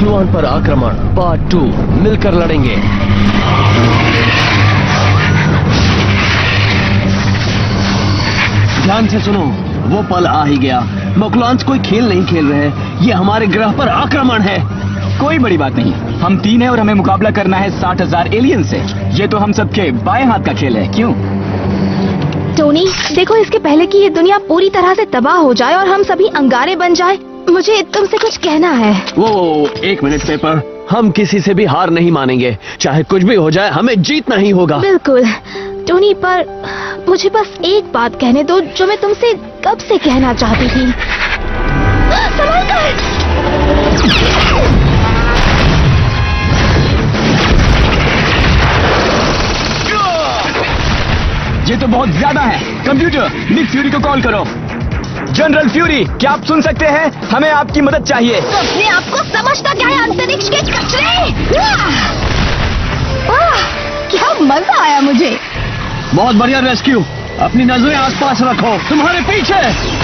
मखलूआन पर आक्रमण पार्ट 2 मिलकर लड़ेंगे। ध्यान से सुनो, वो पल आ ही गया। मखलूआन कोई खेल नहीं खेल रहे, ये हमारे ग्रह पर आक्रमण है। कोई बड़ी बात नहीं, हम 3 हैं और हमें मुकाबला करना है 60,000 एलियन से। ये तो हम सबके बाएं हाथ का खेल है, क्यों? टोनी, देखो, इसके पहले कि ये दुनिया पूरी तरह से तबाह हो जाए और हम सभी अंगारे बन जाए, मुझे तुमसे कुछ कहना है। वो 1 मिनट पेपर, हम किसी से भी हार नहीं मानेंगे, चाहे कुछ भी हो जाए हमें जीतना ही होगा। बिल्कुल टोनी, पर मुझे बस एक बात कहने दो जो मैं तुमसे कब से कहना चाहती थी। संभल कर! ये तो बहुत ज्यादा है। कंप्यूटर, निक फ्यूरी को कॉल करो। जनरल फ्यूरी, क्या आप सुन सकते हैं? हमें आपकी मदद चाहिए। तो अपने आप को समझता क्या है अंतरिक्ष के कचरे? क्या मजा आया मुझे। बहुत बढ़िया रेस्क्यू। अपनी नजरें आसपास रखो, तुम्हारे पीछे।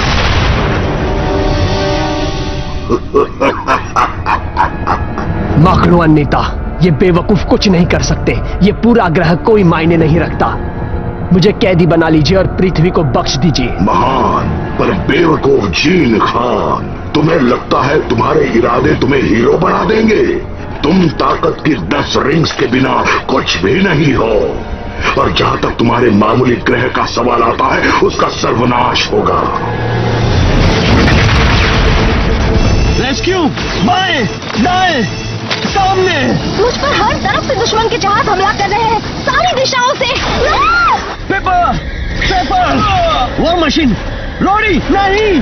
मखलूआन नेता, ये बेवकूफ कुछ नहीं कर सकते। ये पूरा ग्रह कोई मायने नहीं रखता। मुझे कैदी बना लीजिए और पृथ्वी को बख्श दीजिए। महान पर बेवकूफ जीन खान, तुम्हें लगता है तुम्हारे इरादे तुम्हें हीरो बना देंगे? तुम ताकत की 10 रिंग्स के बिना कुछ भी नहीं हो। और जहां तक तुम्हारे मामूली ग्रह का सवाल आता है, उसका सर्वनाश होगा। रेस्क्यू, बाएं, दाएं, सामने। मुझ पर हर तरफ से दुश्मन के जहाज हमला कर रहे हैं, सारी दिशाओं से। Pepper, Pepper, war machine, Rhodey, नहीं।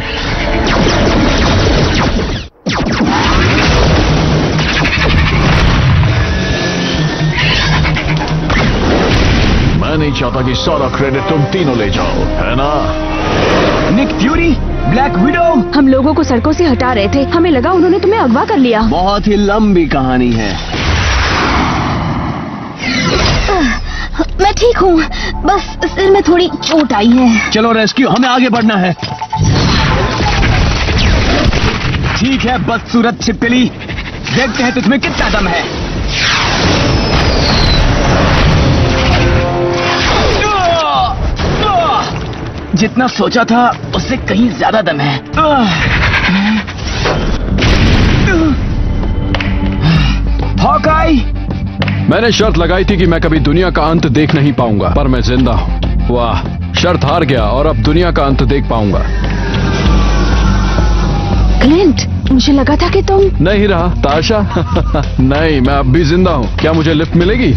मैं नहीं चाहता कि सारा क्रेडिट तुम तीनों ले जाओ, है ना? निक फ्यूरी, ब्लैक विडो, हम लोगों को सड़कों से हटा रहे थे, हमें लगा उन्होंने तुम्हें अगवा कर लिया। बहुत ही लंबी कहानी है। मैं ठीक हूँ, बस सिर में थोड़ी चोट आई है। चलो रेस्क्यू, हमें आगे बढ़ना है। ठीक है बदसूरत छिपकली, देखते हैं तुझमें कितना दम है। जितना सोचा था उससे कहीं ज्यादा दम है। हॉकाई, मैंने शर्त लगाई थी कि मैं कभी दुनिया का अंत देख नहीं पाऊंगा, पर मैं जिंदा हूँ। वाह, शर्त हार गया और अब दुनिया का अंत देख पाऊंगा। क्लिंट, मुझे लगा था कि तुम नहीं रहा ताशा। नहीं, मैं अब भी जिंदा हूँ। क्या मुझे लिफ्ट मिलेगी?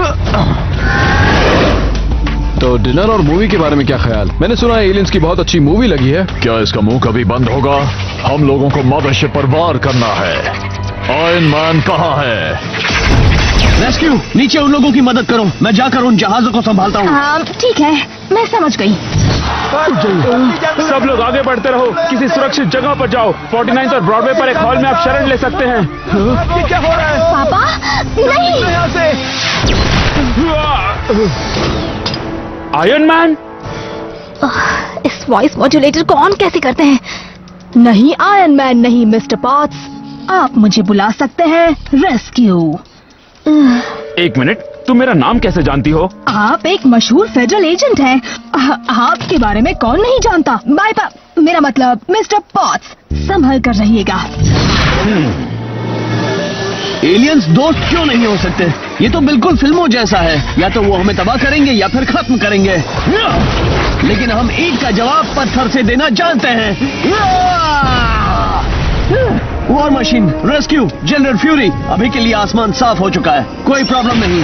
तो डिनर और मूवी के बारे में क्या ख्याल? मैंने सुना है एलियंस की बहुत अच्छी मूवी लगी है। क्या इसका मुंह कभी बंद होगा? हम लोगों को मदरशिप पर वार करना है। आयरन मैन कहाँ है? रेस्क्यू, नीचे उन लोगों की मदद करो, मैं जाकर उन जहाजों को संभालता हूँ। ठीक है, मैं समझ गई। सब लोग आगे बढ़ते रहो, किसी सुरक्षित जगह पर जाओ। 49 और ब्रॉडवे पर एक हॉल में आप शरण ले सकते हैं। ये क्या हो रहा है? पापा, नहीं। यहाँ से आयरन मैन, इस वॉइस मॉड्यूलेटर को ऑन कैसे करते हैं? नहीं आयरन मैन, नहीं मिस्टर पॉट्स, आप मुझे बुला सकते हैं रेस्क्यू। एक मिनट, तुम मेरा नाम कैसे जानती हो? आप एक मशहूर फेडरल एजेंट हैं। आपके बारे में कौन नहीं जानता? बाय मेरा मतलब मिस्टर पॉट्स, संभल कर रहिएगा। एलियंस दोस्त क्यों नहीं हो सकते? ये तो बिल्कुल फिल्मों जैसा है, या तो वो हमें तबाह करेंगे या फिर खत्म करेंगे। लेकिन हम ईद का जवाब पत्थर से देना जानते हैं। War machine, rescue, general Fury, अभी के लिए आसमान साफ हो चुका है, कोई प्रॉब्लम नहीं।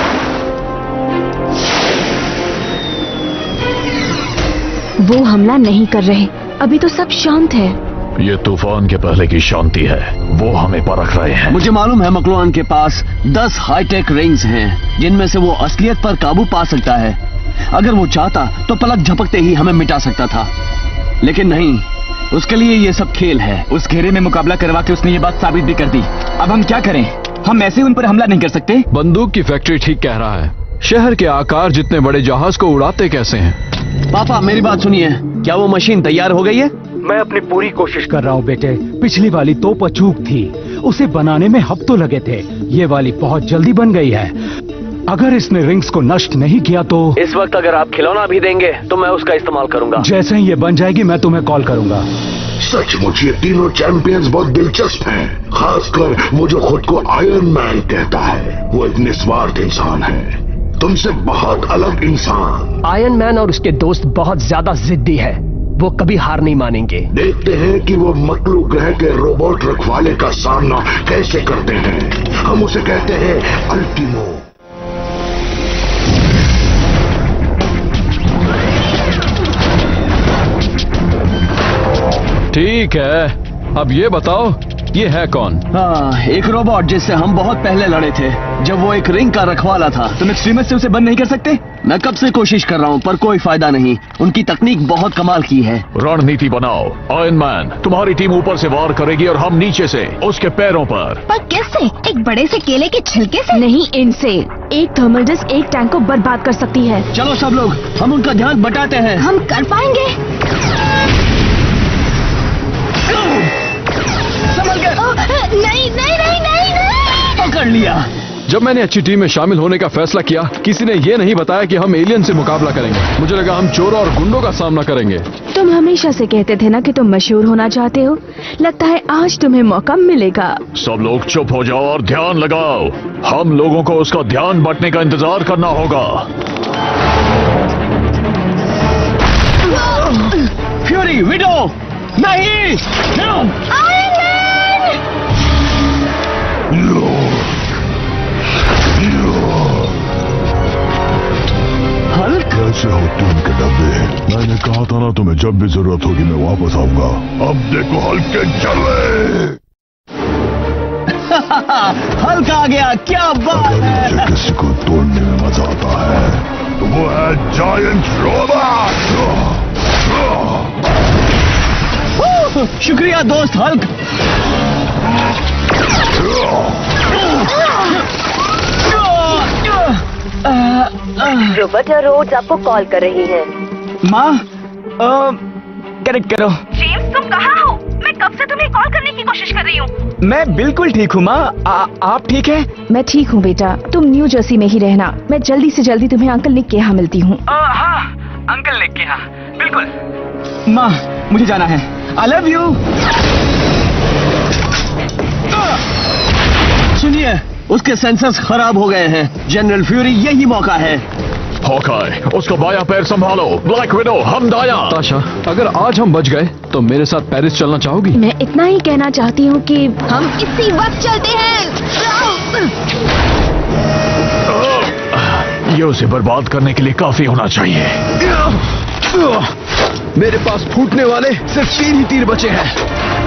वो हमला नहीं कर रहे, अभी तो सब शांत है। ये तूफान के पहले की शांति है, वो हमें परख रहे हैं। मुझे मालूम है मखलूआन के पास 10 हाईटेक रिंग्स हैं, जिनमें से वो असलियत पर काबू पा सकता है। अगर वो चाहता तो पलक झपकते ही हमें मिटा सकता था, लेकिन नहीं, उसके लिए ये सब खेल है। उस घेरे में मुकाबला करवा के उसने ये बात साबित भी कर दी। अब हम क्या करें? हम ऐसे उन पर हमला नहीं कर सकते। बंदूक की फैक्ट्री ठीक कह रहा है। शहर के आकार जितने बड़े जहाज को उड़ाते कैसे हैं? पापा मेरी बात सुनिए, क्या वो मशीन तैयार हो गई है? मैं अपनी पूरी कोशिश कर रहा हूँ बेटे। पिछली वाली तोप अचूक थी उसे बनाने में हफ्तों लगे थे। ये वाली बहुत जल्दी बन गई है। अगर इसने रिंग्स को नष्ट नहीं किया तो इस वक्त अगर आप खिलौना भी देंगे तो मैं उसका इस्तेमाल करूंगा। जैसे ही ये बन जाएगी मैं तुम्हें कॉल करूंगा। सचमुच ये तीनों चैंपियंस बहुत दिलचस्प हैं, खासकर वो जो खुद को आयरन मैन कहता है। वो एक निस्वार्थ इंसान है, तुमसे बहुत अलग इंसान। आयरन मैन और उसके दोस्त बहुत ज्यादा जिद्दी है, वो कभी हार नहीं मानेंगे। देखते हैं कि वो मकलू ग्रह के रोबोट रखवाले का सामना कैसे करते हैं। हम उसे कहते हैं अल्टीमो। ठीक है, अब ये बताओ ये है कौन? हाँ, एक रोबोट जिससे हम बहुत पहले लड़े थे जब वो एक रिंग का रखवाला था। तुम एक्सट्रीमिस्ट से उसे बंद नहीं कर सकते? मैं कब से कोशिश कर रहा हूँ पर कोई फायदा नहीं। उनकी तकनीक बहुत कमाल की है। रणनीति बनाओ आयरन मैन। तुम्हारी टीम ऊपर से वार करेगी और हम नीचे से उसके पैरों पर। पर कैसे? एक बड़े से केले के छिलके से? नहीं, इनसे। एक थर्मल डिस्क एक टैंक को बर्बाद कर सकती है। चलो सब लोग, हम उनका ध्यान बटाते हैं। हम कर पाएंगे? नहीं नहीं नहीं नहीं नहीं। पकड़ लिया। जब मैंने अच्छी टीम में शामिल होने का फैसला किया, किसी ने ये नहीं बताया कि हम एलियन से मुकाबला करेंगे। मुझे लगा हम चोरों और गुंडों का सामना करेंगे। तुम हमेशा से कहते थे ना कि तुम मशहूर होना चाहते हो। लगता है आज तुम्हें मौका मिलेगा। सब लोग चुप हो जाओ और ध्यान लगाओ। हम लोगों को उसका ध्यान बंटने का इंतजार करना होगा। फ्यूरी, विडो, नहीं। हल्क, कैसे हो तुम के डब्बे? मैंने कहा था ना तुम्हें जब भी जरूरत होगी मैं वापस आऊंगा। अब देखो हल्क के जले। हल्क आ गया, क्या बात है। मुझे किसी को तोड़ने में मजा आता है तो वो है जायंट रोबोट। शुक्रिया दोस्त हल्क। रोबोट रोड्स आपको कॉल कर रही है। माँ, कनेक्ट करो। जेम्स, तुम कहाँ हो? मैं कब से तुम्हें कॉल करने की कोशिश कर रही हूँ। मैं बिल्कुल ठीक हूँ माँ, आप ठीक है? मैं ठीक हूँ बेटा, तुम न्यू जर्सी में ही रहना। मैं जल्दी से जल्दी तुम्हें अंकल निक के यहाँ मिलती हूँ। हाँ, अंकल निक के यहाँ, बिल्कुल। माँ, मुझे जाना है। I love you. सुनिए, उसके सेंसर्स खराब हो गए हैं। जनरल फ्यूरी, यही मौका है। हॉकाय, उसका बायां पैर संभालो। ब्लैक विडो, हम दायां। ताशा, अगर आज हम बच गए तो मेरे साथ पेरिस चलना चाहोगी? मैं इतना ही कहना चाहती हूँ कि हम इसी वक्त चलते हैं। ये उसे बर्बाद करने के लिए काफी होना चाहिए। मेरे पास फूटने वाले सिर्फ 3 ही तीर बचे हैं।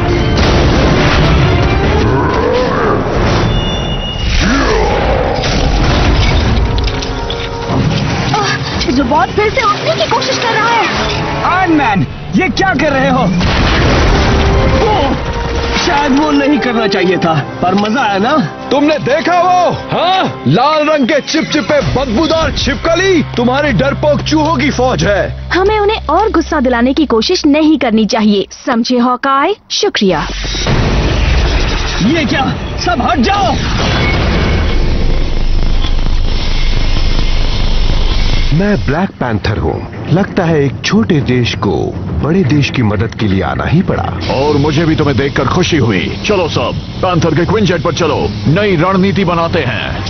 रोबोट फिर से उठने की कोशिश कर रहा है। आयरन मैन, ये क्या कर रहे हो? शायद वो नहीं करना चाहिए था, पर मजा आया ना। तुमने देखा वो? हाँ, लाल रंग के चिपचिपे बदबूदार छिपकली तुम्हारी डरपोक चूहों की फौज है। हमें उन्हें और गुस्सा दिलाने की कोशिश नहीं करनी चाहिए, समझे हॉकाय? शुक्रिया। ये क्या? सब हट जाओ। मैं ब्लैक पैंथर हूँ। लगता है एक छोटे देश को बड़े देश की मदद के लिए आना ही पड़ा। और मुझे भी तुम्हें देखकर खुशी हुई। चलो सब, पैंथर के क्विंजेट पर चलो, नई रणनीति बनाते हैं।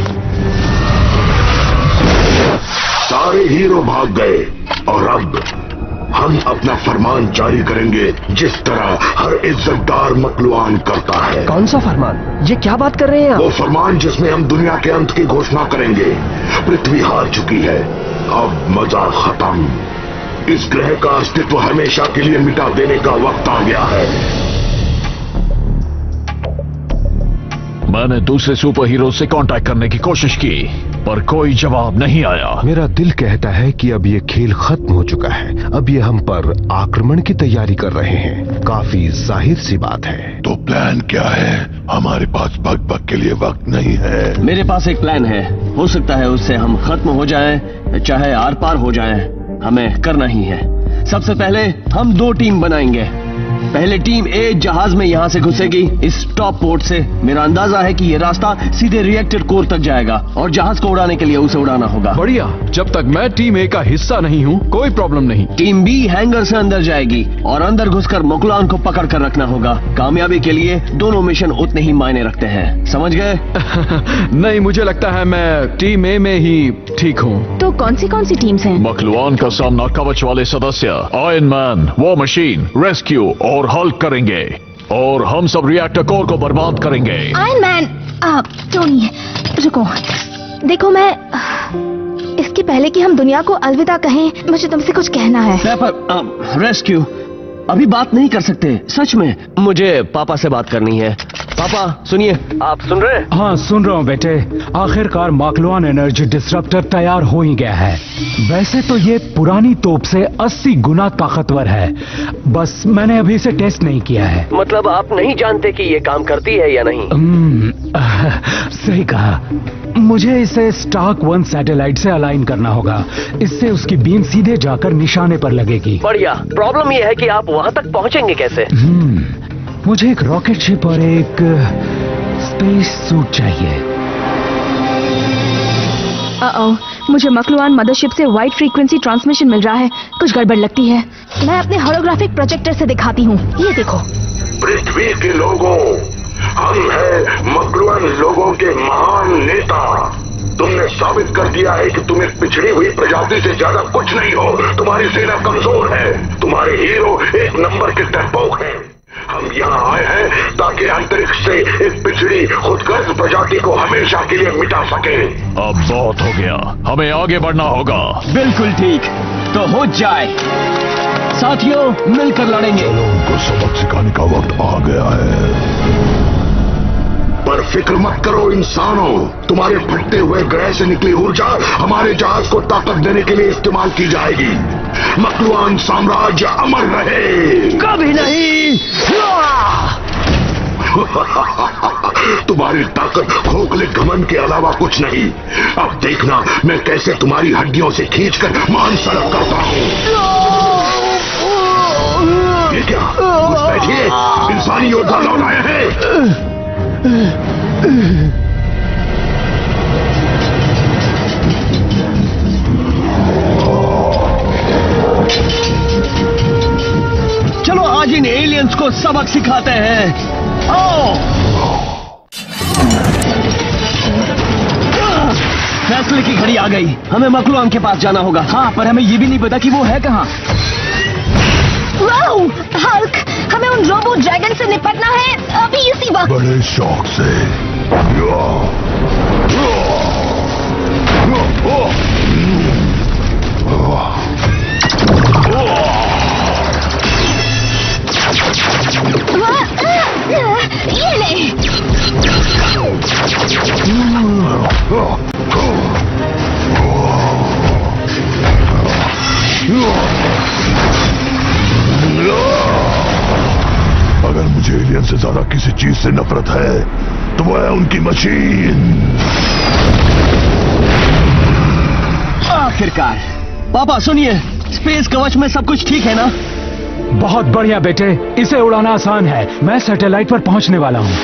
सारे हीरो भाग गए और अब हम अपना फरमान जारी करेंगे जिस तरह हर इज्जतदार मकलुआन करता है। कौन सा फरमान? ये क्या बात कर रहे हैं आप? वो फरमान जिसमें हम दुनिया के अंत की घोषणा करेंगे। पृथ्वी हार चुकी है, अब मजा खत्म। इस ग्रह का अस्तित्व हमेशा के लिए मिटा देने का वक्त आ गया है। मैंने दूसरे सुपर हीरो से कांटेक्ट करने की कोशिश की पर कोई जवाब नहीं आया। मेरा दिल कहता है कि अब ये खेल खत्म हो चुका है। अब ये हम पर आक्रमण की तैयारी कर रहे हैं। काफी जाहिर सी बात है। तो प्लान क्या है? हमारे पास बक के लिए वक्त नहीं है। मेरे पास एक प्लान है। हो सकता है उससे हम खत्म हो जाएं, चाहे आर पार हो जाएं, हमें करना ही है। सबसे पहले हम 2 टीम बनाएंगे। पहले टीम ए जहाज में यहाँ से घुसेगी इस टॉप पोर्ट से। मेरा अंदाजा है कि ये रास्ता सीधे रिएक्टर कोर तक जाएगा और जहाज को उड़ाने के लिए उसे उड़ाना होगा। बढ़िया, जब तक मैं टीम ए का हिस्सा नहीं हूँ कोई प्रॉब्लम नहीं। टीम बी हैंगर से अंदर जाएगी और अंदर घुसकर मकलुआन को पकड़ कर रखना होगा। कामयाबी के लिए दोनों मिशन उतने ही मायने रखते हैं, समझ गए? नहीं, मुझे लगता है मैं टीम ए में ही ठीक हूँ। तो कौन सी टीम्स हैं? मकलुआन का सामना कवच वाले सदस्य Iron Man, war machine, rescue और हल्क करेंगे और हम सब रिएक्टर कोर को बर्बाद करेंगे। आयरन मैन, टोनी रुको, देखो मैं इसके पहले कि हम दुनिया को अलविदा कहें, मुझे तुमसे कुछ कहना है। रेस्क्यू अभी बात नहीं कर सकते, सच में मुझे पापा से बात करनी है। पापा सुनिए, आप सुन रहे हैं? हाँ सुन रहा हूँ बेटे। आखिरकार मकलुआन एनर्जी डिसरप्टर तैयार हो ही गया है। वैसे तो ये पुरानी तोप से 80 गुना ताकतवर है, बस मैंने अभी इसे टेस्ट नहीं किया है। मतलब आप नहीं जानते कि ये काम करती है या नहीं? सही कहा। मुझे इसे स्टार्क 1 सैटेलाइट से अलाइन करना होगा, इससे उसकी बीम सीधे जाकर निशाने पर लगेगी। बढ़िया। प्रॉब्लम ये है कि आप वहाँ तक पहुँचेंगे कैसे? मुझे एक रॉकेट शिप और एक स्पेस सूट चाहिए। मुझे मकलुआन मदरशिप से वाइड फ्रीक्वेंसी ट्रांसमिशन मिल रहा है, कुछ गड़बड़ लगती है। मैं अपने होलोग्राफिक प्रोजेक्टर से दिखाती हूँ, ये देखो। पृथ्वी के लोगों, हम हैं मकलुआन लोगों के महान नेता। तुमने साबित कर दिया है कि तुम एक पिछड़ी हुई प्रजाति से ज्यादा कुछ नहीं हो। तुम्हारी सेना कमजोर है, तुम्हारे हीरो एक नंबर के डरपोक हैं। हम यहाँ आए हैं ताकि अंतरिक्ष से एक पिछड़ी खुदगर्ज प्रजाति को हमेशा के लिए मिटा सके। अब बहुत हो गया, हमें आगे बढ़ना होगा। बिल्कुल ठीक, तो हो जाए साथियों, मिलकर लड़ेंगे। उनको सबक सिखाने का वक्त आ गया है। पर फिक्र मत करो इंसानों, तुम्हारे फटते हुए ग्रह से निकली ऊर्जा हमारे जहाज को ताकत देने के लिए इस्तेमाल की जाएगी। मकलुआन साम्राज्य अमर रहे। कभी नहीं। तुम्हारी ताकत खोखले घमंड के अलावा कुछ नहीं। अब देखना मैं कैसे तुम्हारी हड्डियों से खींचकर मांस सड़क करता हूँ। ये क्या? कुछ बैठिए, इंसानी योद्धा लौट आए हैं। चलो आज इन एलियंस को सबक सिखाते हैं। आओ। फैसले की घड़ी आ गई, हमें मकलुआन के पास जाना होगा। हाँ, पर हमें ये भी नहीं पता कि वो है कहाँ। वाओ, हल्क, हमें उन रोबो ड्रैगन से निपटना है अभी इसी वक्त। बड़े शौक से। ये ले। अगर मुझे एलियन से ज्यादा किसी चीज से नफरत है तो वह है उनकी मशीन। आखिरकार। पापा सुनिए, स्पेस कवच में सब कुछ ठीक है ना? बहुत बढ़िया बेटे, इसे उड़ाना आसान है। मैं सैटेलाइट पर पहुंचने वाला हूं।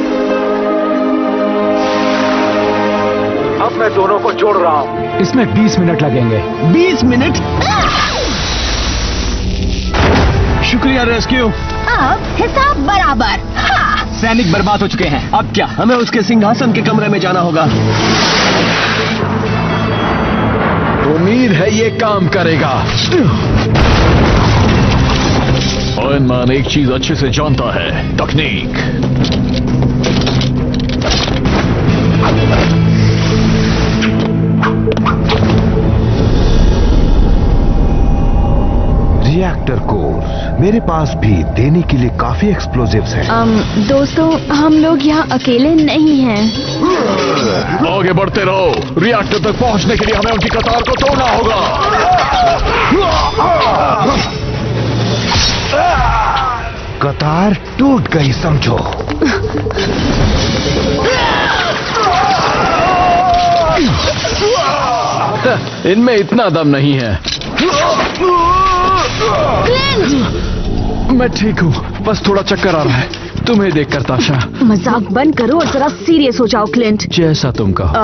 अब मैं दोनों को जोड़ रहा हूं। इसमें 20 मिनट लगेंगे। 20 मिनट? शुक्रिया रेस्क्यू। अब हिसाब बराबर। हाँ। सैनिक बर्बाद हो चुके हैं, अब क्या? हमें उसके सिंहासन के कमरे में जाना होगा। उम्मीद है ये काम करेगा। आयरन मैन एक चीज अच्छे से जानता है, तकनीक। रिएक्टर कोर मेरे पास भी देने के लिए काफी एक्सप्लोजिव्स हैं। दोस्तों, हम लोग यहाँ अकेले नहीं हैं। आगे बढ़ते रहो, रिएक्टर तक पहुंचने के लिए हमें उनकी कतार को तोड़ना होगा। कतार टूट गई समझो। इनमें इतना दम नहीं है। मैं ठीक हूँ, बस थोड़ा चक्कर आ रहा है तुम्हें देखकर ताशा। मजाक बंद करो और जरा सीरियस हो जाओ क्लिंट। जैसा तुम कहो।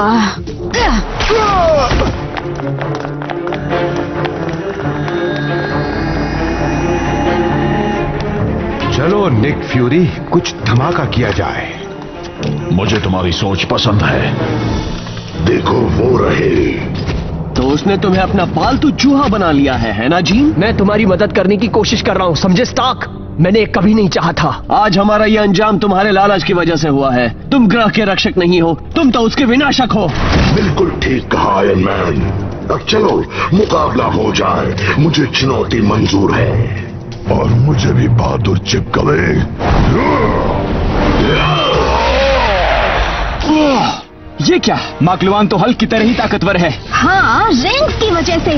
चलो निक फ्यूरी, कुछ धमाका किया जाए। मुझे तुम्हारी सोच पसंद है। देखो वो रहे। तो उसने तुम्हें अपना पालतू चूहा बना लिया है ना जीन? मैं तुम्हारी मदद करने की कोशिश कर रहा हूँ, समझे स्टार्क? मैंने कभी नहीं चाहा था। आज हमारा ये अंजाम तुम्हारे लालच की वजह से हुआ है। तुम ग्रह के रक्षक नहीं हो, तुम तो उसके विनाशक हो। बिल्कुल ठीक कहा आयरन मैन। अब चलो मुकाबला हो जाए, मुझे चुनौती मंजूर है। और मुझे भी बहादुर चिपकवे। ये क्या? माकलुआन तो हल्क की तरह ही ताकतवर है। हाँ, रिंग्स की वजह से।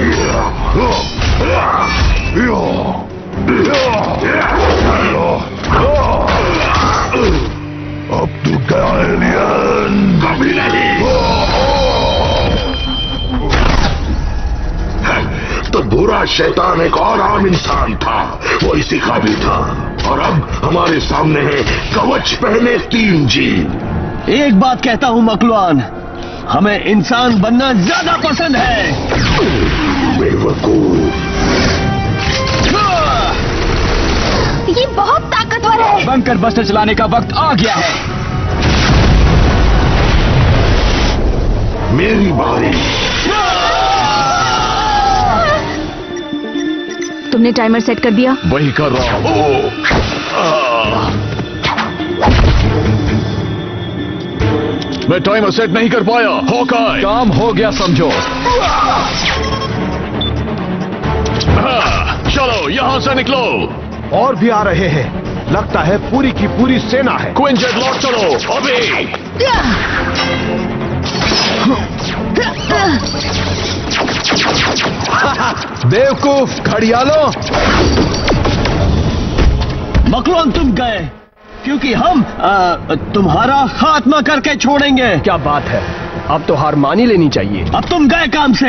अब तू क्या एलियन? कभी नहीं। तो बुरा शैतान एक और आम इंसान था, वो इसी का भी था। और अब हमारे सामने है कवच पहने 3 जीन। एक बात कहता हूँ मकलुआन, हमें इंसान बनना ज्यादा पसंद है। बेवकूफ। ये बहुत ताकतवर है। बंकर बस्टर चलाने का वक्त आ गया है। मेरी बारी। तुमने टाइमर सेट कर दिया? वही कर रहा हूँ। मैं टाइमर सेट नहीं कर पाया। हॉकाई, काम हो गया समझो। चलो यहाँ से निकलो। और भी आ रहे हैं, लगता है पूरी की पूरी सेना है। क्विंजेट लॉक चलो अभी। बेवकूफ घड़ियालों। मकलुआन तुम गए, क्योंकि हम तुम्हारा खात्मा करके छोड़ेंगे। क्या बात है, अब तो हार मान ही लेनी चाहिए। अब तुम गए काम से।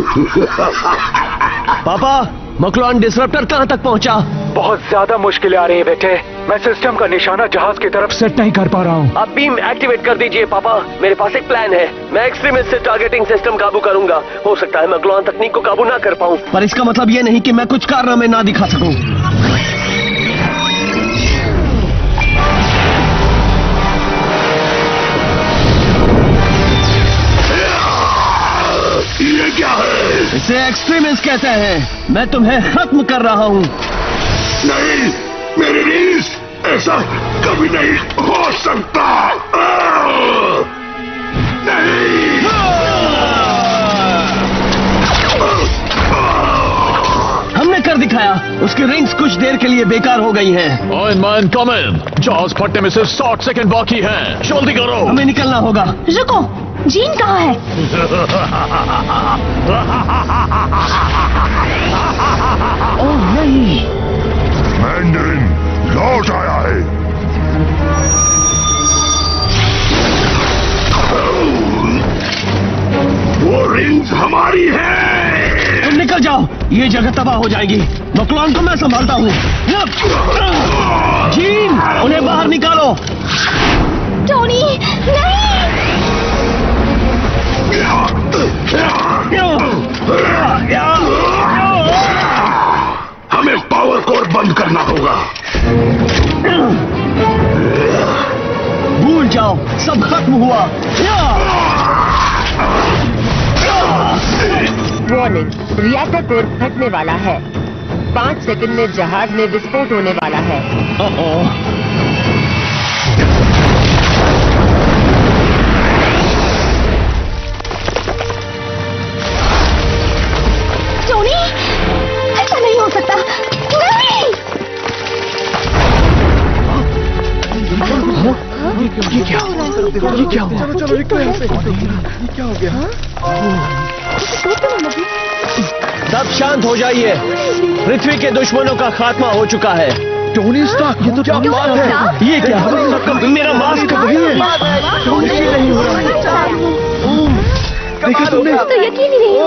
पापा, मकलुआन डिसरप्टर कहां तक पहुंचा? बहुत ज्यादा मुश्किलें आ रही है बेटे। मैं सिस्टम का निशाना जहाज की तरफ सेट नहीं कर पा रहा हूँ। आप बीम एक्टिवेट कर दीजिए पापा। मेरे पास एक प्लान है। मैं एक्सट्रीमिस्ट से टारगेटिंग सिस्टम काबू करूंगा। हो सकता है मकलुआन तकनीक को काबू ना कर पाऊं, पर इसका मतलब ये नहीं कि मैं कुछ कारनामे ना दिखा सकूं। ये क्या है? इसे एक्सट्रीमिस्ट कहते हैं। मैं तुम्हें खत्म कर रहा हूँ। नहीं, मेरी रीस, ऐसा कभी नहीं हो सकता। नहीं। हमने कर दिखाया। उसकी रिंग्स कुछ देर के लिए बेकार हो गई हैं। Iron Man come in. जहाज फटने में सिर्फ 60 सेकंड बाकी हैं। जल्दी करो। हमें निकलना होगा। रुको, जीन कहाँ है? ओह नहीं, मैंडरिन लौट आया है। वो रिंग्स हमारी है। तुम निकल जाओ, ये जगह तबाह हो जाएगी। मकलुआन को मैं संभालता हूँ। जीन, उन्हें बाहर निकालो। टोनी, नहीं। हमें पावर कोर बंद करना होगा। भूल जाओ, सब खत्म हुआ। वार्निंग, रिएक्टर कोर फटने वाला है। 5 सेकंड में जहाज में विस्फोट होने वाला है। टोनी, ऐसा नहीं हो सकता। नहीं। ये क्या हुआ? चलो निकलो यहाँ से। ये क्या हो गया? सब शांत हो जाइए। पृथ्वी के दुश्मनों का खात्मा हो चुका है। टोनी स्टार्क, ये तो क्या बात है? ये क्या? मेरा मास्क नहीं है। देखा तुमने? तो यकीन ही नहीं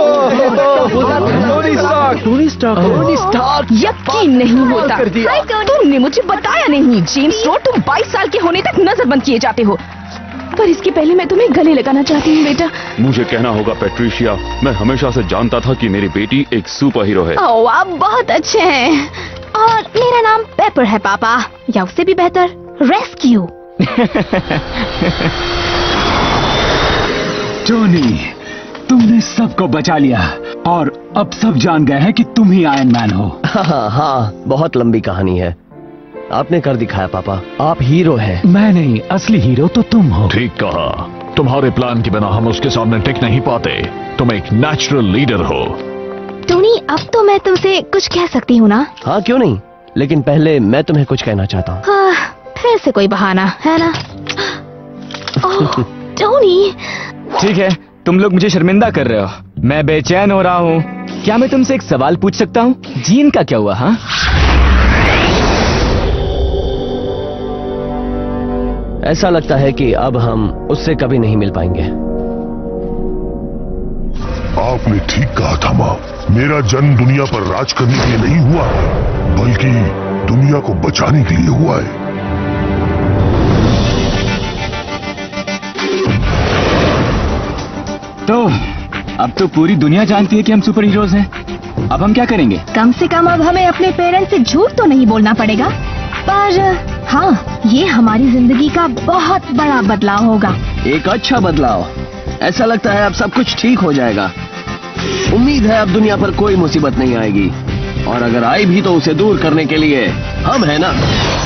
टोनी स्टार्क यकीन नहीं होता। तुमने मुझे बताया नहीं। जेम्स रोड, तुम 22 साल के होने तक नजरबंद किए जाते हो, पर इसके पहले मैं तुम्हें गले लगाना चाहती हूँ बेटा। मुझे कहना होगा पेट्रिशिया, मैं हमेशा से जानता था कि मेरी बेटी एक सुपर हीरो है। ओह, आप बहुत अच्छे हैं। और मेरा नाम पेपर है पापा, या उससे भी बेहतर रेस्क्यू। टोनी, तुमने सबको बचा लिया और अब सब जान गए हैं कि तुम ही आयरन मैन हो। हाँ, बहुत लंबी कहानी है। आपने कर दिखाया पापा, आप हीरो हैं। मैं नहीं, असली हीरो तो तुम हो। ठीक कहा। तुम्हारे प्लान के बिना हम उसके सामने टिक नहीं पाते। तुम एक नेचुरल लीडर हो। टोनी, अब तो मैं तुमसे कुछ कह सकती हूँ ना? हाँ, क्यों नहीं, लेकिन पहले मैं तुम्हें कुछ कहना चाहता हूँ। हाँ, फिर से कोई बहाना है ना? Oh, Tony. ठीक है, तुम लोग मुझे शर्मिंदा कर रहे हो, मैं बेचैन हो रहा हूँ। क्या मैं तुमसे एक सवाल पूछ सकता हूँ? जीन का क्या हुआ? हाँ, ऐसा लगता है कि अब हम उससे कभी नहीं मिल पाएंगे। आपने ठीक कहा था माँ, मेरा जन्म दुनिया पर राज करने के लिए नहीं हुआ, बल्कि दुनिया को बचाने के लिए हुआ है। तो अब तो पूरी दुनिया जानती है कि हम सुपर हीरोज हैं। अब हम क्या करेंगे? कम से कम अब हमें अपने पेरेंट्स से झूठ तो नहीं बोलना पड़ेगा। पर हाँ, ये हमारी जिंदगी का बहुत बड़ा बदलाव होगा। एक अच्छा बदलाव। ऐसा लगता है अब सब कुछ ठीक हो जाएगा। उम्मीद है अब दुनिया पर कोई मुसीबत नहीं आएगी, और अगर आई भी तो उसे दूर करने के लिए हम है ना।